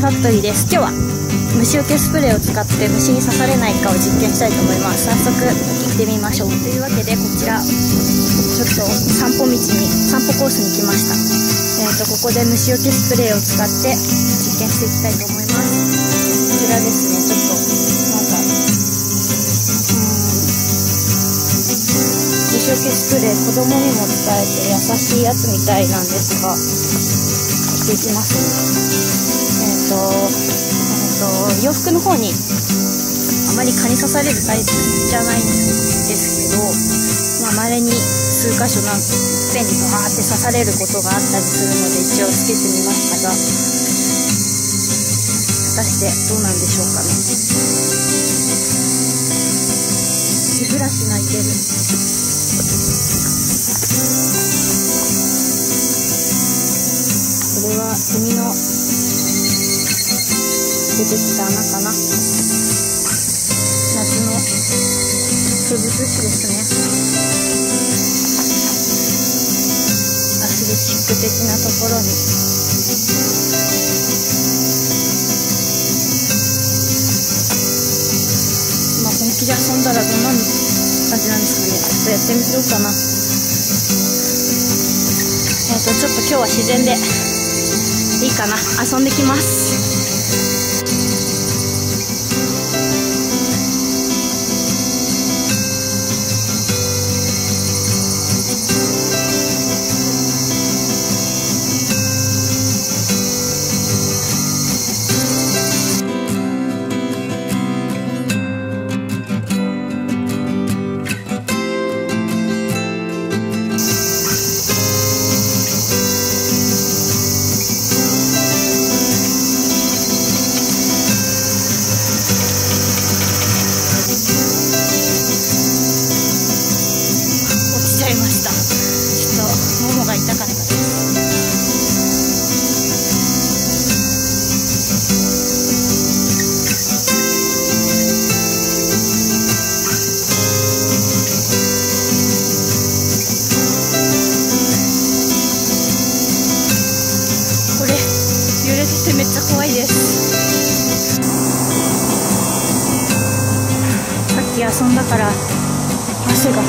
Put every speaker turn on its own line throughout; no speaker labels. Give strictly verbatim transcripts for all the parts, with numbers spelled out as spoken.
ファクトリーです。今日は虫除けスプレーを使って虫に刺されないかを実験したいと思います。早速行ってみましょう。というわけで、こちらちょっと散歩道に散歩コースに来ました。えーとここで虫除けスプレーを使って実験していきたいと思います。こちらですね、ちょっとなんか虫除けスプレー、子供にも使えて優しいやつみたいなんですが、やっていきますね。えっと洋服の方にあまり蚊に刺されるタイプじゃないんですけど、まあ、稀に数箇所なんペンにバーって刺されることがあったりするので一応つけてみましたが、果たしてどうなんでしょうかね。日暮らし鳴いてる。これはセミの出てきた穴かな。夏の風物詩ですね。アスレチック的なところにまあ本気で遊んだらどんな感じなんですかね。ちょっとやってみようかな。えっとちょっと今日は自然でいいかな。遊んできます。ました。ちょっとももが痛かったです。これ揺れててめっちゃ怖いです。さっき遊んだから汗が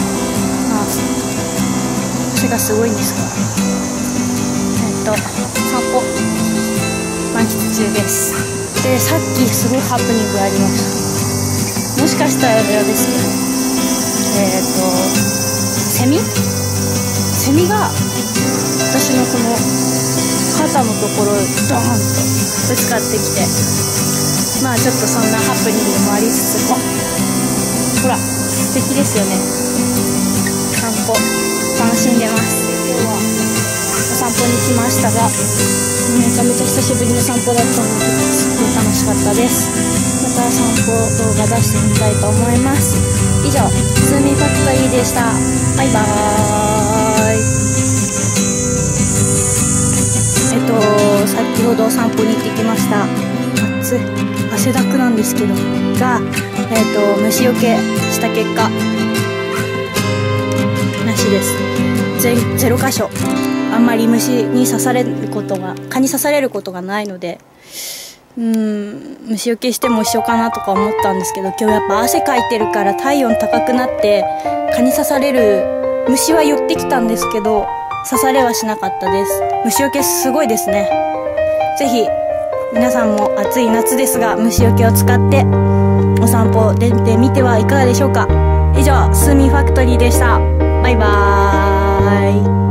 汗がすごいんですが、えっと散歩満喫中です。で、さっきすごいハプニングがありました。もしかしたらですけど、えっとセミセミが私のこの肩のところをドーンとぶつかってきて、まあちょっとそんなハプニングもありつつも、ほら素敵ですよね。散歩楽しんでます。今日はお散歩に来ましたが、めちゃめちゃ久しぶりの散歩だったのですごい楽しかったです。また散歩動画出してみたいと思います。以上、スーミーファクトリーでした。バイバーイ。えっと先ほど散歩に行ってきました。暑い、汗だくなんですけどが、えっと虫除けした結果なしです。ゼロ箇所。あんまり虫に刺されることが蚊に刺されることがないので、うーん虫除けしても一緒かなとか思ったんですけど、今日やっぱ汗かいてるから体温高くなって蚊に刺される虫は寄ってきたんですけど刺されはしなかったです。虫除けすごいですね。ぜひ皆さんも暑い夏ですが虫除けを使ってお散歩出てみてはいかがでしょうか。以上、スーミーファクトリーでした。バイバーイ。